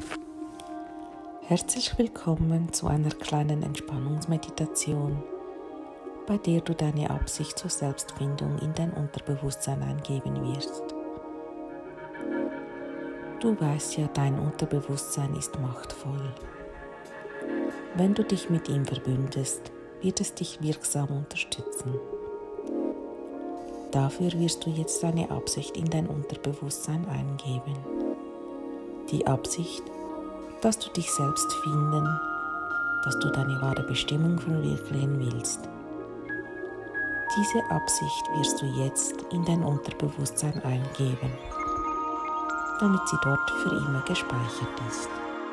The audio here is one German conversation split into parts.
Herzlich willkommen zu einer kleinen Entspannungsmeditation, bei der du deine Absicht zur Selbstfindung in dein Unterbewusstsein eingeben wirst. Du weißt ja, dein Unterbewusstsein ist machtvoll. Wenn du dich mit ihm verbündest, wird es dich wirksam unterstützen. Dafür wirst du jetzt deine Absicht in dein Unterbewusstsein eingeben. Die Absicht, dass du dich selbst finden, dass du deine wahre Bestimmung verwirklichen willst. Diese Absicht wirst du jetzt in dein Unterbewusstsein eingeben, damit sie dort für immer gespeichert ist.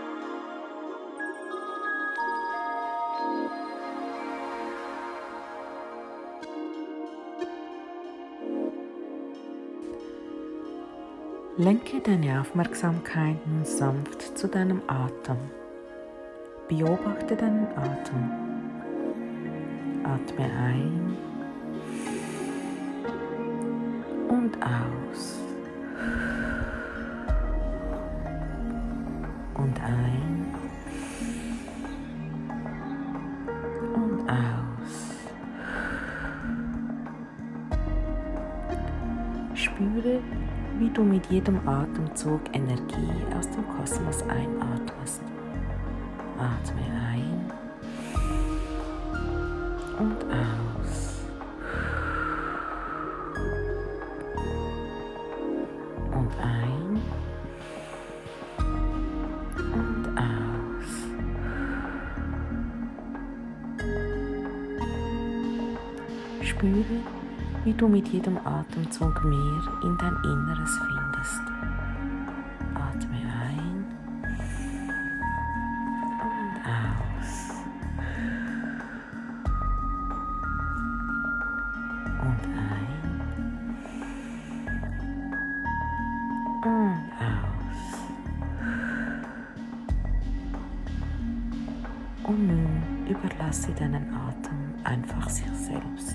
Lenke deine Aufmerksamkeit nun sanft zu deinem Atem. Beobachte deinen Atem. Atme ein und aus. Und ein und aus. Spüre, wie du mit jedem Atemzug Energie aus dem Kosmos einatmest. Atme ein und aus. Und ein und aus. Spüre, wie du mit jedem Atemzug mehr in dein Inneres findest. Atme ein und aus. Und ein und aus. Und nun überlasse deinen Atem einfach sich selbst.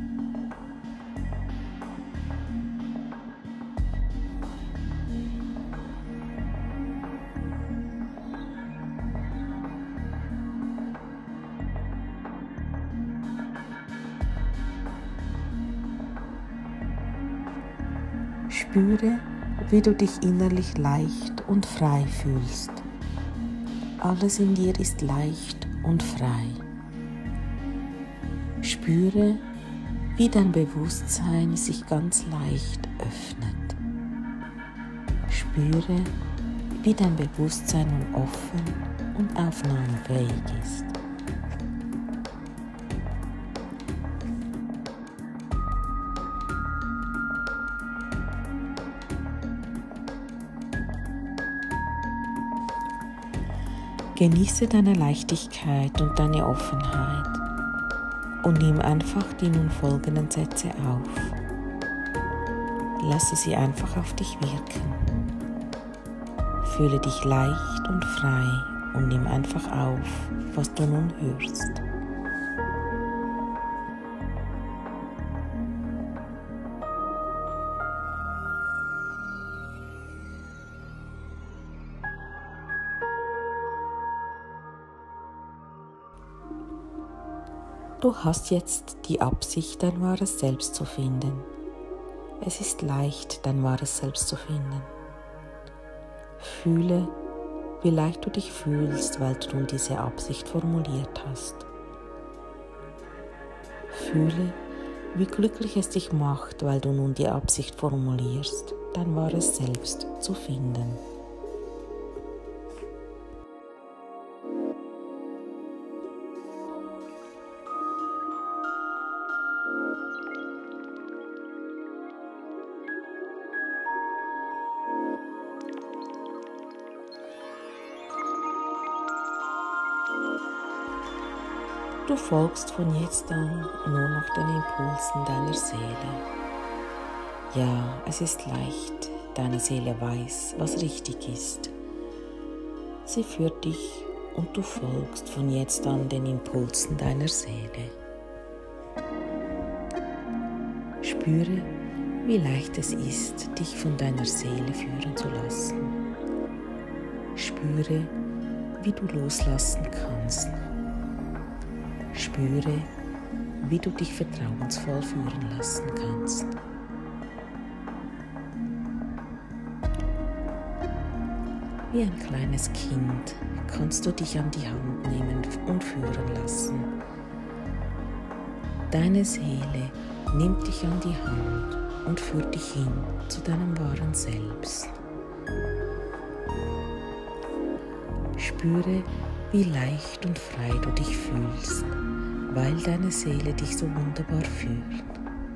Spüre, wie du dich innerlich leicht und frei fühlst. Alles in dir ist leicht und frei. Spüre, wie dein Bewusstsein sich ganz leicht öffnet. Spüre, wie dein Bewusstsein nun offen und aufnahmefähig ist. Genieße deine Leichtigkeit und deine Offenheit und nimm einfach die nun folgenden Sätze auf. Lasse sie einfach auf dich wirken. Fühle dich leicht und frei und nimm einfach auf, was du nun hörst. Du hast jetzt die Absicht, dein wahres Selbst zu finden. Es ist leicht, dein wahres Selbst zu finden. Fühle, wie leicht du dich fühlst, weil du nun diese Absicht formuliert hast. Fühle, wie glücklich es dich macht, weil du nun die Absicht formulierst, dein wahres Selbst zu finden. Du folgst von jetzt an nur noch den Impulsen deiner Seele. Ja, es ist leicht, deine Seele weiß, was richtig ist. Sie führt dich und du folgst von jetzt an den Impulsen deiner Seele. Spüre, wie leicht es ist, dich von deiner Seele führen zu lassen. Spüre, wie du loslassen kannst. Spüre, wie du dich vertrauensvoll führen lassen kannst. Wie ein kleines Kind kannst du dich an die Hand nehmen und führen lassen. Deine Seele nimmt dich an die Hand und führt dich hin zu deinem wahren Selbst. Spüre, wie leicht und frei du dich fühlst, weil deine Seele dich so wunderbar führt.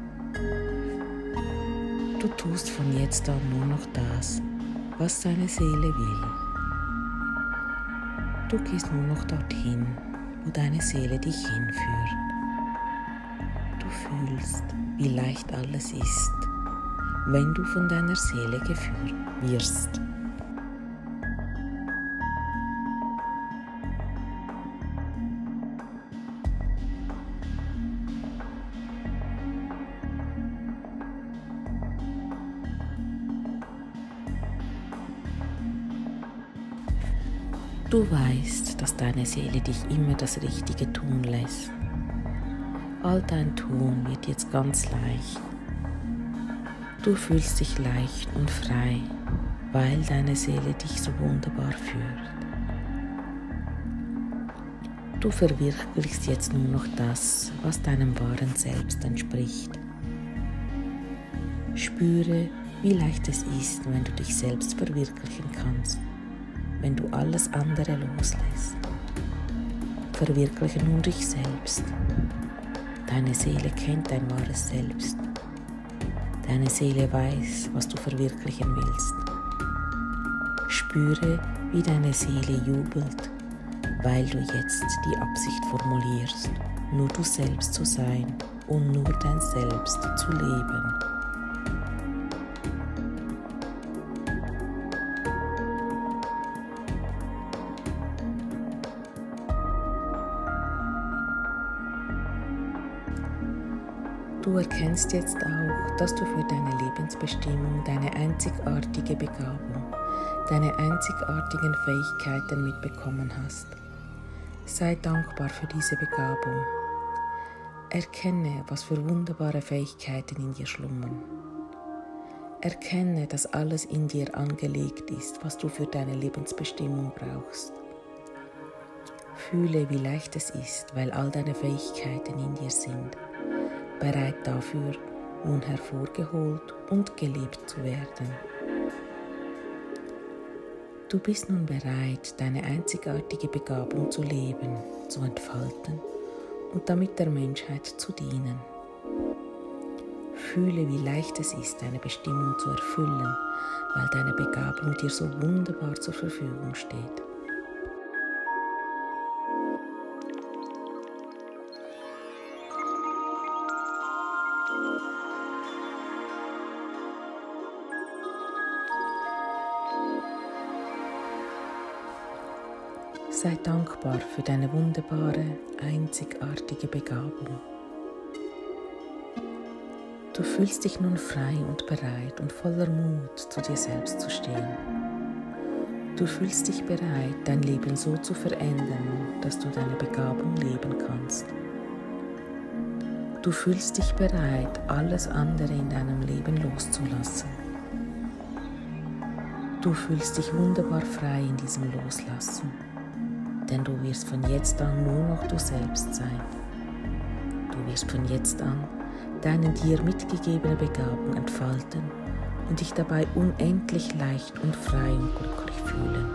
Du tust von jetzt an nur noch das, was deine Seele will. Du gehst nur noch dorthin, wo deine Seele dich hinführt. Du fühlst, wie leicht alles ist, wenn du von deiner Seele geführt wirst. Du weißt, dass deine Seele dich immer das Richtige tun lässt. All dein Tun wird jetzt ganz leicht. Du fühlst dich leicht und frei, weil deine Seele dich so wunderbar führt. Du verwirklichst jetzt nur noch das, was deinem wahren Selbst entspricht. Spüre, wie leicht es ist, wenn du dich selbst verwirklichen kannst, wenn du alles andere loslässt. Verwirkliche nun dich selbst. Deine Seele kennt dein wahres Selbst. Deine Seele weiß, was du verwirklichen willst. Spüre, wie deine Seele jubelt, weil du jetzt die Absicht formulierst, nur du selbst zu sein und nur dein Selbst zu leben. Du erkennst jetzt auch, dass du für deine Lebensbestimmung deine einzigartige Begabung, deine einzigartigen Fähigkeiten mitbekommen hast. Sei dankbar für diese Begabung. Erkenne, was für wunderbare Fähigkeiten in dir schlummern. Erkenne, dass alles in dir angelegt ist, was du für deine Lebensbestimmung brauchst. Fühle, wie leicht es ist, weil all deine Fähigkeiten in dir sind, bereit dafür, nun hervorgeholt und gelebt zu werden. Du bist nun bereit, deine einzigartige Begabung zu leben, zu entfalten und damit der Menschheit zu dienen. Fühle, wie leicht es ist, deine Bestimmung zu erfüllen, weil deine Begabung dir so wunderbar zur Verfügung steht. Sei dankbar für deine wunderbare, einzigartige Begabung. Du fühlst dich nun frei und bereit und voller Mut, zu dir selbst zu stehen. Du fühlst dich bereit, dein Leben so zu verändern, dass du deine Begabung leben kannst. Du fühlst dich bereit, alles andere in deinem Leben loszulassen. Du fühlst dich wunderbar frei in diesem Loslassen. Denn du wirst von jetzt an nur noch du selbst sein. Du wirst von jetzt an deine dir mitgegebene Begabung entfalten und dich dabei unendlich leicht und frei und glücklich fühlen.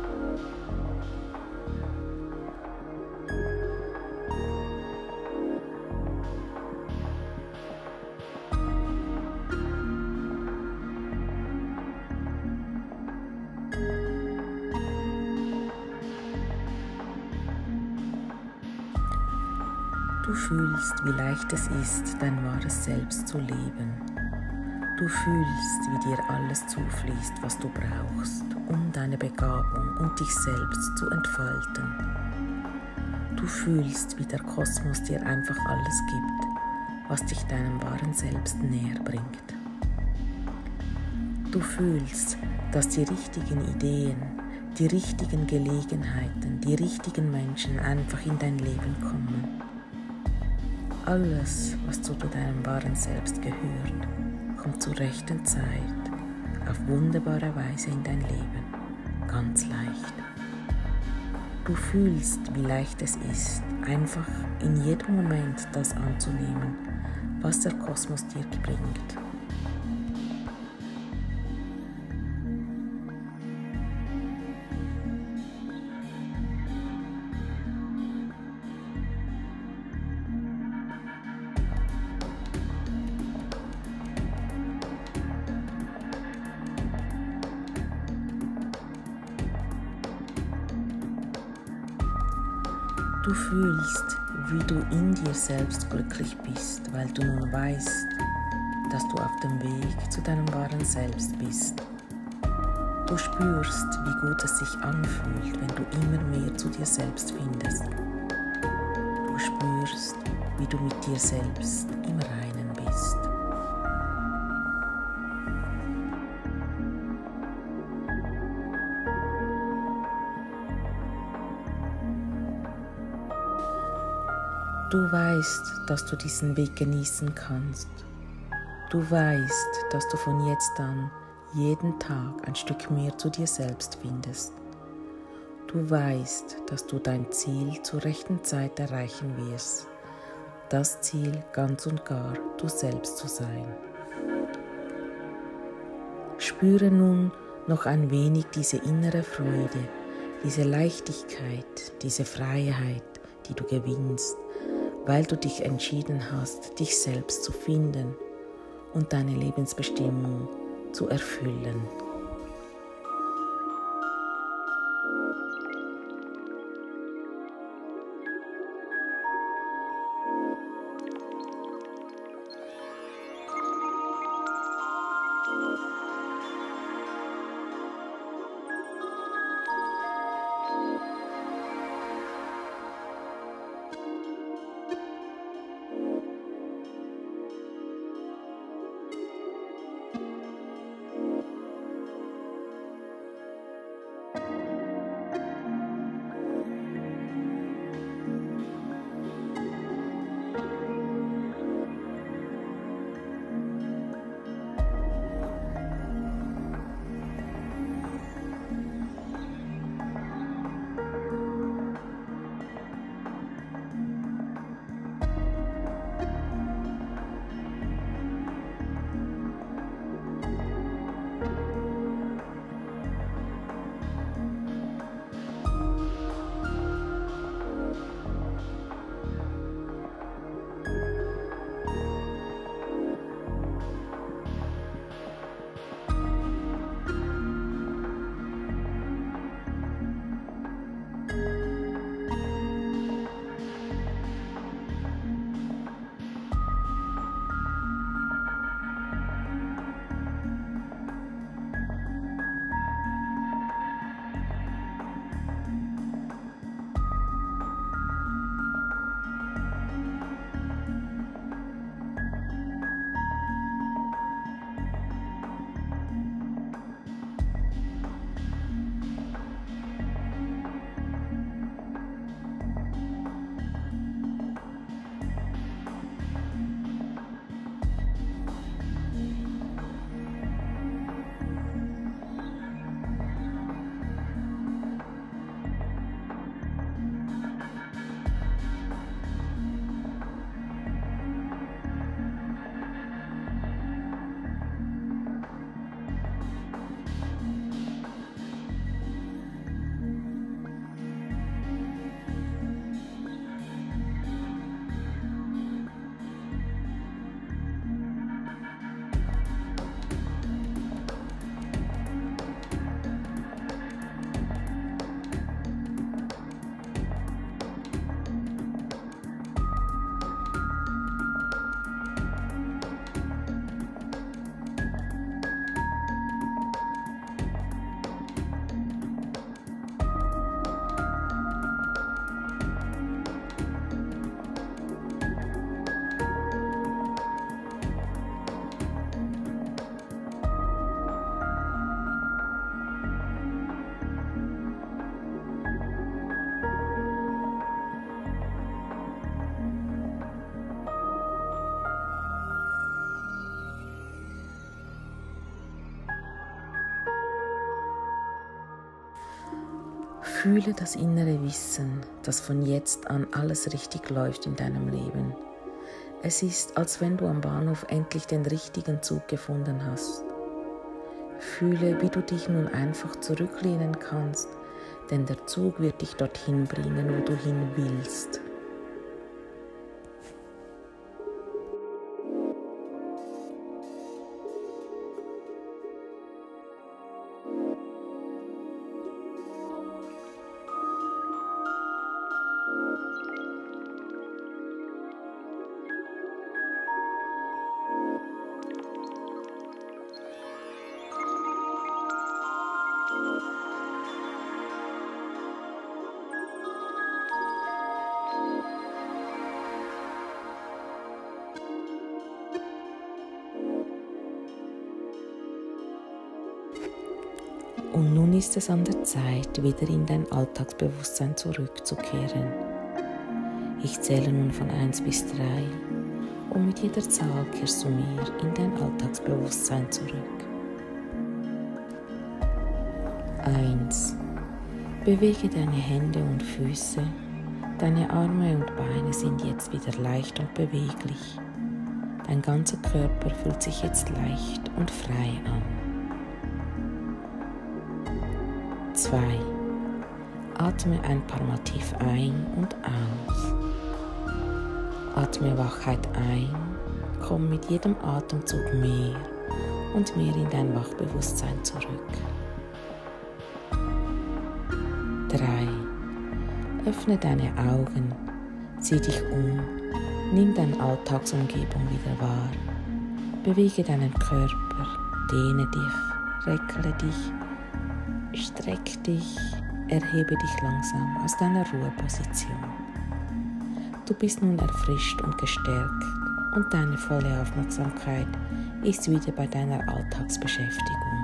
Du fühlst, wie leicht es ist, dein wahres Selbst zu leben. Du fühlst, wie dir alles zufließt, was du brauchst, um deine Begabung und dich selbst zu entfalten. Du fühlst, wie der Kosmos dir einfach alles gibt, was dich deinem wahren Selbst näher bringt. Du fühlst, dass die richtigen Ideen, die richtigen Gelegenheiten, die richtigen Menschen einfach in dein Leben kommen. Alles, was zu deinem wahren Selbst gehört, kommt zur rechten Zeit auf wunderbare Weise in dein Leben, ganz leicht. Du fühlst, wie leicht es ist, einfach in jedem Moment das anzunehmen, was der Kosmos dir bringt. Du fühlst, wie du in dir selbst glücklich bist, weil du nun weißt, dass du auf dem Weg zu deinem wahren Selbst bist. Du spürst, wie gut es sich anfühlt, wenn du immer mehr zu dir selbst findest. Du spürst, wie du mit dir selbst im Reinen bist. Du weißt, dass du diesen Weg genießen kannst. Du weißt, dass du von jetzt an jeden Tag ein Stück mehr zu dir selbst findest. Du weißt, dass du dein Ziel zur rechten Zeit erreichen wirst. Das Ziel, ganz und gar du selbst zu sein. Spüre nun noch ein wenig diese innere Freude, diese Leichtigkeit, diese Freiheit, die du gewinnst, weil du dich entschieden hast, dich selbst zu finden und deine Lebensbestimmung zu erfüllen. Fühle das innere Wissen, dass von jetzt an alles richtig läuft in deinem Leben. Es ist, als wenn du am Bahnhof endlich den richtigen Zug gefunden hast. Fühle, wie du dich nun einfach zurücklehnen kannst, denn der Zug wird dich dorthin bringen, wo du hin willst. Und nun ist es an der Zeit, wieder in dein Alltagsbewusstsein zurückzukehren. Ich zähle nun von 1 bis 3 und mit jeder Zahl kehrst du mehr in dein Alltagsbewusstsein zurück. 1. Bewege deine Hände und Füße. Deine Arme und Beine sind jetzt wieder leicht und beweglich. Dein ganzer Körper fühlt sich jetzt leicht und frei an. 2. Atme ein paar Mal tief ein und aus. Atme Wachheit ein, komm mit jedem Atemzug mehr und mehr in dein Wachbewusstsein zurück. 3. Öffne deine Augen, zieh dich um, nimm deine Alltagsumgebung wieder wahr. Bewege deinen Körper, dehne dich, reckle dich, streck dich, erhebe dich langsam aus deiner Ruheposition. Du bist nun erfrischt und gestärkt und deine volle Aufmerksamkeit ist wieder bei deiner Alltagsbeschäftigung.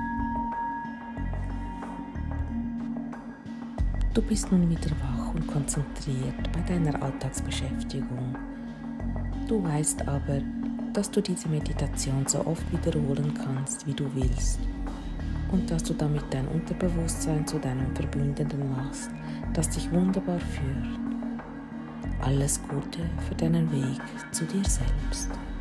Du bist nun wieder wach und konzentriert bei deiner Alltagsbeschäftigung. Du weißt aber, dass du diese Meditation so oft wiederholen kannst, wie du willst. Und dass du damit dein Unterbewusstsein zu deinem Verbündeten machst, das dich wunderbar führt. Alles Gute für deinen Weg zu dir selbst.